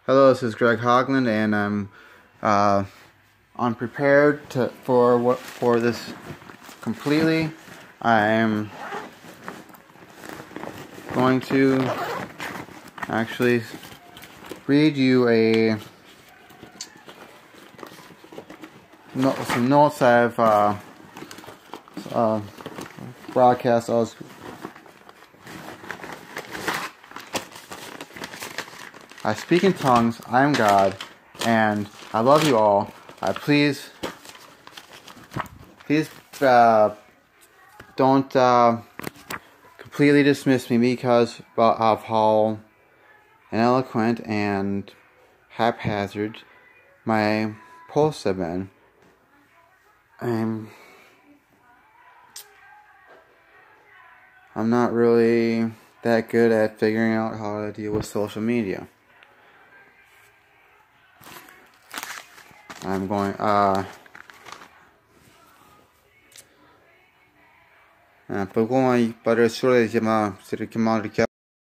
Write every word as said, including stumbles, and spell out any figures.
Hello, this is Greg Hogland, and I'm uh, unprepared to, for what for this completely. I'm going to actually read you a no, some notes I've uh, uh, broadcast. I was I speak in tongues, I am God, and I love you all. I please, please uh, don't uh, completely dismiss me because of how ineloquent and haphazard my posts have been. I'm, I'm not really that good at figuring out how to deal with social media. I'm going, uh, 嗯，不过把这说了一些嘛，这个嘛，这个。